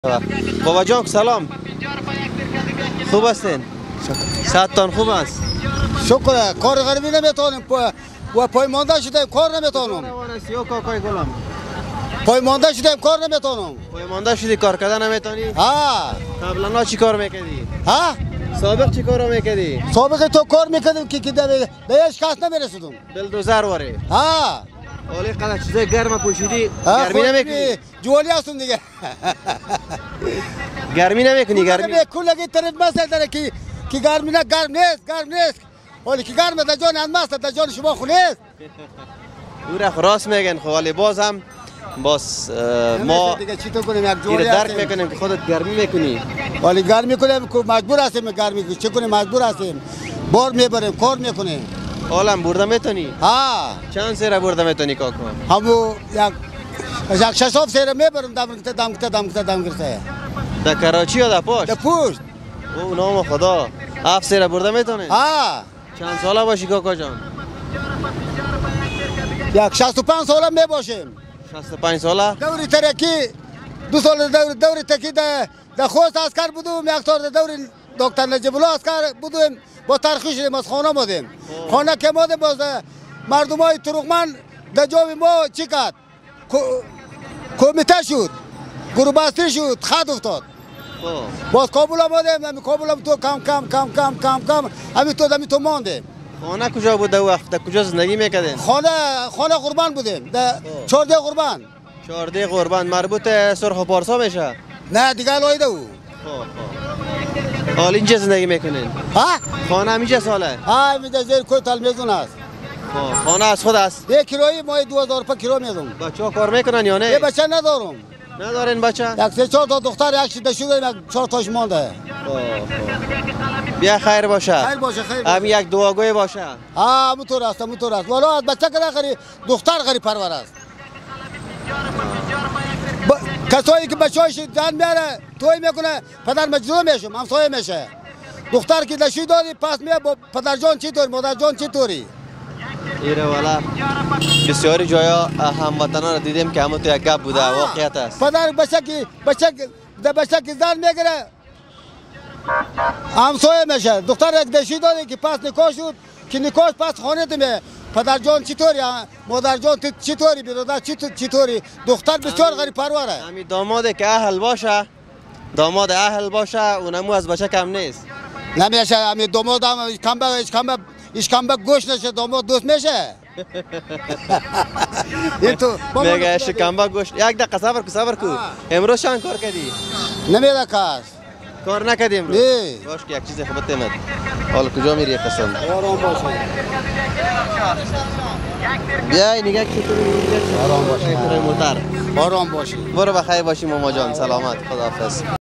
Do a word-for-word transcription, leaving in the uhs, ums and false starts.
بابا جان سلام، خوب هستین؟ صحتتان خوب است؟ شکر. کار غریبی نمیتونیم و پایمانده شدیم کار نمیتونم. پایمانده شدیم کار نمیتونم. پایمانده شدی کار کردن نمیتونی؟ ها. قبلا چی کار میکردی؟ ها؟ سابق چی کار میکردی؟ سابق تو کار میکردیم که که به هیچ کس نمیرسیدم. بلدوزر واره. ها. اولی قدر چیزای گرم پوشیدی گرمی نمیکنی؟ جوالی هستم دیگه. گرمی نمیکنی گرمی؟ کلگی ترید مسئله داره که که گرمی نه گرم نیست گرم نیست. ولی که گرم در جان انماست در جان شما خونیست. او را راست میگن خب ولی باز هم باز ما این درک میکنیم که خودت گرمی میکنی. ولی گرمی کنیم که مجبور هستیم گرمی چه کنیم مجبور هستیم. بار میبریم کار میکنیم. حالا برده میتونی؟ ها. چند سیره برده میتونی کاکو؟ همو یک یک شش هفت سیره میبرم دم کته دم کته دم کته دم کته. در کراچی یا در پشت؟ در پشت. او نام خدا. هفت سیره برده میتونی؟ ها. چند ساله باشی کاکا جان؟ یک شصت و پنج ساله می باشیم. شصت و پنج ساله؟ دوری ترکی دو سال دور دوری ترکی در در خوست اسکر بودیم یک سال دوری دکتر نجیب الله اسکر بودیم با ترخیش از خانه بودیم. خانه که بودیم باز مردمای ترکمن در جای ما چی کرد؟ کمیته شد. گروه بستی شد خط افتاد. باز کابل بودیم همین کابل تو کم کم کم کم کم کم همین تو همین تو ماندیم. خانه کجا بود در وقت؟ در کجا زندگی میکردین؟ خانه خانه قربان بودیم در چهارده قربان. چهارده قربان مربوط سرخ و پارسا میشه؟ نه دیگه لایده او. حال اینجا زندگی میکنین؟ ها؟ خانه همیشه ساله؟ ها اینجا زیر کوی تلویزیون است. خانه از خود است؟ یک کیلویی ماه دو هزار روپیه کیلو میدم. بچه ها کار میکنن یا نه؟ یه بچه ندارم. ندارین بچه؟ یک سه چهار تا دختر یک شده شده یک چهار تاش مانده. بیا خیر باشه. خیر باشه خیر. هم یک دعاگوی باشه. ها موتور است موتور است. والا از بچه که خری دختر خری پرور است. کسایی که بچه‌هاش جان میاره توی میکنه پدر مجبور میشه همسایه میشه. دختر که دشوی دادی پس میاد با پدر جان چی طور مادر جان چی طوری. ایره والا بسیاری جایا هموطنان را دیدیم که همون تو یک گپ بوده واقعیت است. پدر بچه که بچه در بچه که زن میگیره همسایه میشه. دختر یک دشوی دادی که پس نکاح شد که نکاح پس خانه تمه پدر جان چطوری مادر جان چطوری برادر چطوری. دختر بسیار غریب پروره. همین داماد که اهل باشه داماد اهل باشه اونمو از بچه کم نیست. نمیشه همین داماد هم کم به هیچ کم به هیچ کم به گوش نشه داماد دوست میشه. این تو میگه شکمبا گوشت. یک دقیقه صبر کو صبر کو. امروز چند کار کردی؟ نمیده کاش. کار نکردی امروز؟ نه. باش که یک چیز خبرت نمید. حالا کجا میری قسم؟ آرام باشه. بیا نگاه کی تو میگی؟ آرام باشه. موتر. آرام باشه. برو بخیر باشی ماما جان سلامت خداحافظ.